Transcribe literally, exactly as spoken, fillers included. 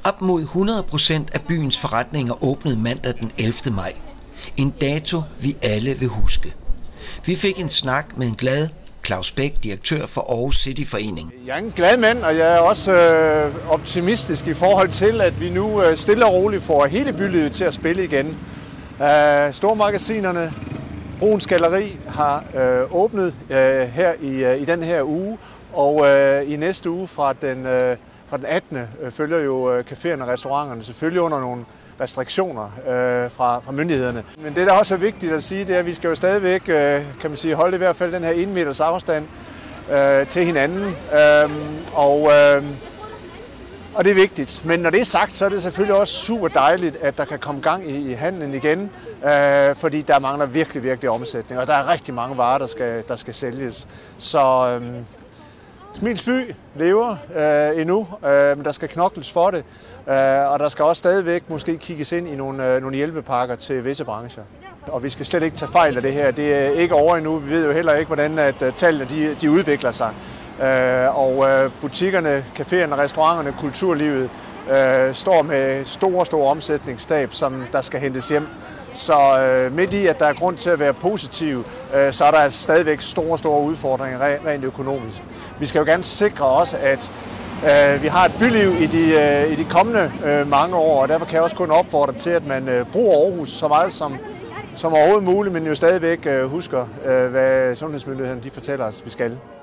Op mod hundrede procent af byens forretninger åbnede mandag den ellevte maj. En dato, vi alle vil huske. Vi fik en snak med en glad Claus Bæk, direktør for Aarhus City Forening. Jeg er en glad mand, og jeg er også øh, optimistisk i forhold til, at vi nu øh, stille og roligt får hele bylivet til at spille igen. Øh, stormagasinerne, Bruuns Galleri har øh, åbnet øh, her i, øh, i den her uge, og øh, i næste uge fra den, øh, fra den attende Øh, følger jo øh, caféerne og restauranterne selvfølgelig under nogle restriktioner øh, fra, fra myndighederne. Men det, der også er vigtigt at sige, det er, at vi skal jo stadigvæk øh, kan man sige, holde i hvert fald den her en meters afstand øh, til hinanden. Øh, og, øh, og det er vigtigt. Men når det er sagt, så er det selvfølgelig også super dejligt, at der kan komme gang i, i handlen igen, øh, fordi der mangler virkelig, virkelig omsætning, og der er rigtig mange varer, der skal, der skal sælges. Så øh, Smils by lever øh, endnu, øh, men der skal knokles for det. Uh, og der skal også stadigvæk måske kigges ind i nogle, uh, nogle hjælpepakker til visse brancher. Og vi skal slet ikke tage fejl af det her. Det er ikke over endnu. Vi ved jo heller ikke, hvordan at, uh, tallene de, de udvikler sig. Uh, og uh, butikkerne, caféerne, restauranterne, kulturlivet uh, står med store, store omsætningstab, som der skal hentes hjem. Så uh, midt i, at der er grund til at være positiv, uh, så er der stadigvæk store, store udfordringer rent økonomisk. Vi skal jo gerne sikre også, at Uh, vi har et byliv i de, uh, i de kommende uh, mange år, og derfor kan jeg også kun opfordre til, at man uh, bruger Aarhus så meget som, som overhovedet muligt, men jo stadigvæk uh, husker, uh, hvad sundhedsmyndighederne de fortæller os, vi skal.